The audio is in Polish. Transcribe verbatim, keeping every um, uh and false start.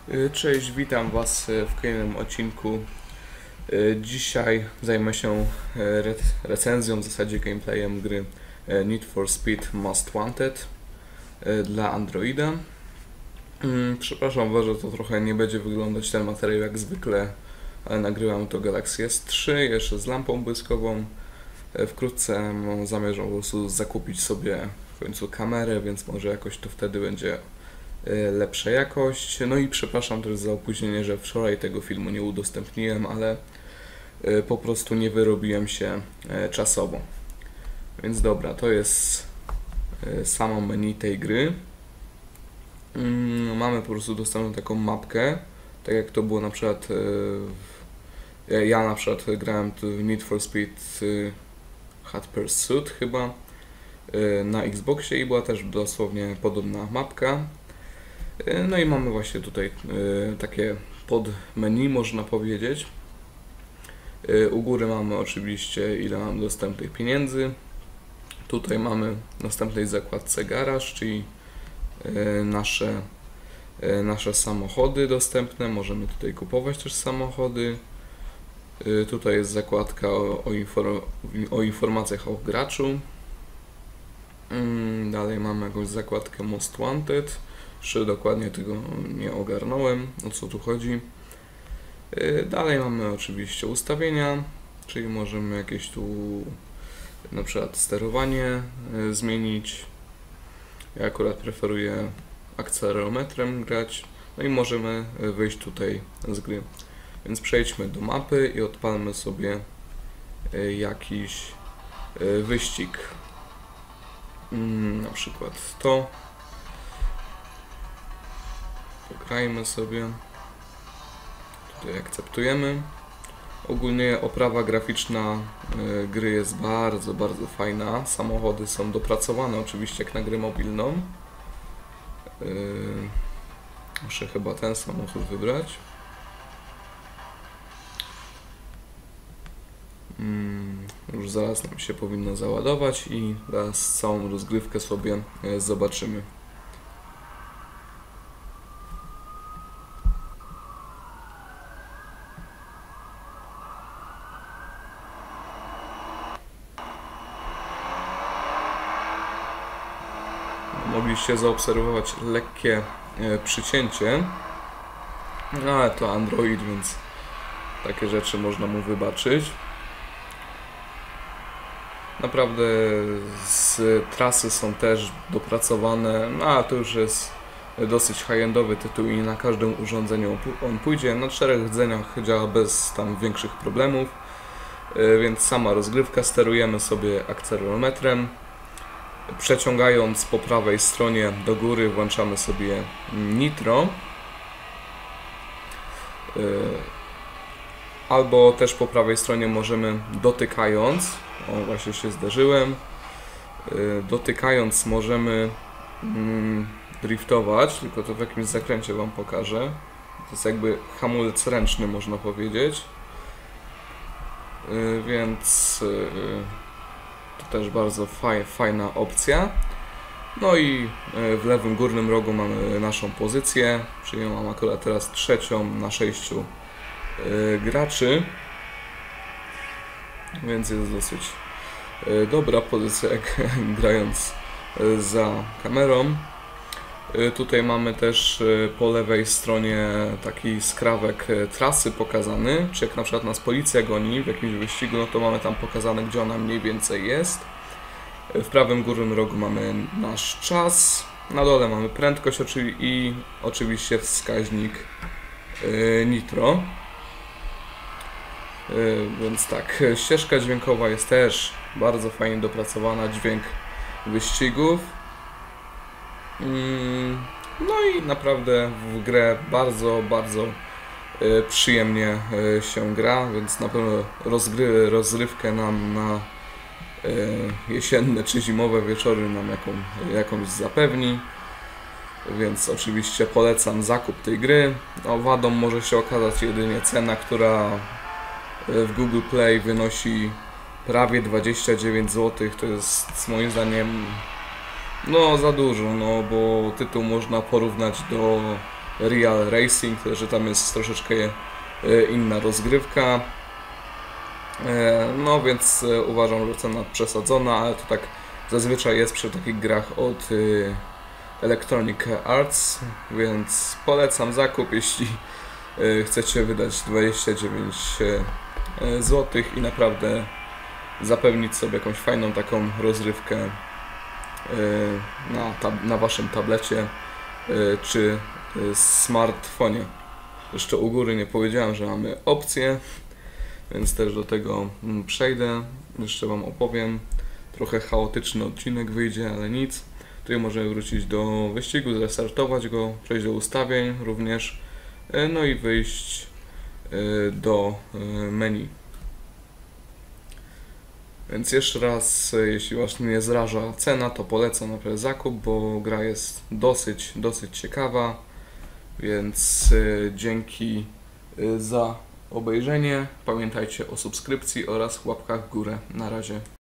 Y, Cześć, witam Was y, w kolejnym odcinku. Y, Dzisiaj zajmę się y, re recenzją, w zasadzie gameplayem gry y, Need for Speed Most Wanted y, dla Androida. Mm, Przepraszam Was, że to trochę nie będzie wyglądać ten materiał jak zwykle, ale nagrywam to Galaxy S trzy, jeszcze z lampą błyskową. Y, Wkrótce mam zamiar po prostu zakupić sobie w końcu kamerę, więc może jakoś to wtedy będzie lepsza jakość. No i przepraszam też za opóźnienie, że wczoraj tego filmu nie udostępniłem, ale po prostu nie wyrobiłem się czasowo. Więc dobra, to jest samo menu tej gry. Mamy po prostu dostępną taką mapkę, tak jak to było na przykład ja na przykład grałem w Need for Speed Hot Pursuit chyba na Xboxie i była też dosłownie podobna mapka. No i mamy właśnie tutaj y, takie pod menu, można powiedzieć. Y, u góry mamy oczywiście ile mam dostępnych pieniędzy. Tutaj mamy w następnej zakładce garaż, czyli y, nasze, y, nasze samochody dostępne. Możemy tutaj kupować też samochody. Y, tutaj jest zakładka o, o, inform o informacjach o graczu. Y, dalej mamy jakąś zakładkę Most Wanted. Jeszcze dokładnie tego nie ogarnąłem, o co tu chodzi. Dalej mamy oczywiście ustawienia, czyli możemy jakieś tu na przykład sterowanie zmienić. Ja akurat preferuję akcelerometrem grać. No i możemy wyjść tutaj z gry. Więc przejdźmy do mapy i odpalmy sobie jakiś wyścig. Na przykład to. Pograjmy sobie. Tutaj akceptujemy. Ogólnie oprawa graficzna y, gry jest bardzo, bardzo fajna. Samochody są dopracowane oczywiście jak na grę mobilną. Yy, muszę chyba ten samochód wybrać. Mm, już zaraz nam się powinno załadować i zaraz całą rozgrywkę sobie y, zobaczymy. Mogliście zaobserwować lekkie e, przycięcie, no ale to Android, więc takie rzeczy można mu wybaczyć. Naprawdę z trasy są też dopracowane, no a to już jest dosyć high-endowy tytuł i na każdym urządzeniu on pójdzie. Na czterech rdzeniach działa bez tam większych problemów, e, więc sama rozgrywka, sterujemy sobie akcelerometrem. Przeciągając po prawej stronie do góry włączamy sobie nitro, albo też po prawej stronie możemy dotykając, o właśnie się zderzyłem, dotykając możemy driftować, tylko to w jakimś zakręcie Wam pokażę. To jest jakby hamulec ręczny, można powiedzieć, więc to też bardzo faj, fajna opcja. No i w lewym górnym rogu mamy naszą pozycję, czyli mam akurat teraz trzecią na sześciu graczy, więc jest dosyć dobra pozycja jak grając za kamerą. Tutaj mamy też po lewej stronie taki skrawek trasy pokazany, czy jak na przykład nas policja goni w jakimś wyścigu, no to mamy tam pokazane, gdzie ona mniej więcej jest. W prawym górnym rogu mamy nasz czas, na dole mamy prędkość i oczywiście wskaźnik nitro. Więc tak, ścieżka dźwiękowa jest też bardzo fajnie dopracowana, dźwięk wyścigów. No i naprawdę w grę bardzo, bardzo przyjemnie się gra, więc na pewno rozgry, rozrywkę nam na jesienne czy zimowe wieczory nam jaką, jakąś zapewni. Więc oczywiście polecam zakup tej gry. No, wadą może się okazać jedynie cena, która w Google Play wynosi prawie dwadzieścia dziewięć złotych. To jest moim zdaniem no za dużo, no bo tytuł można porównać do Real Racing, że tam jest troszeczkę inna rozgrywka. No więc uważam, że cena przesadzona, ale to tak zazwyczaj jest przy takich grach od Electronic Arts, więc polecam zakup, jeśli chcecie wydać dwadzieścia dziewięć złotych i naprawdę zapewnić sobie jakąś fajną taką rozrywkę na, tab na waszym tablecie czy smartfonie. Jeszcze u góry nie powiedziałem, że mamy opcje, więc też do tego przejdę. Jeszcze wam opowiem. Trochę chaotyczny odcinek wyjdzie, ale nic. Tutaj możemy wrócić do wyścigu, zrestartować go, przejść do ustawień również, no i wyjść do menu. Więc jeszcze raz, jeśli was nie zraża cena, to polecam naprawdę zakup, bo gra jest dosyć, dosyć ciekawa. Więc dzięki za obejrzenie. Pamiętajcie o subskrypcji oraz łapkach w górę. Na razie.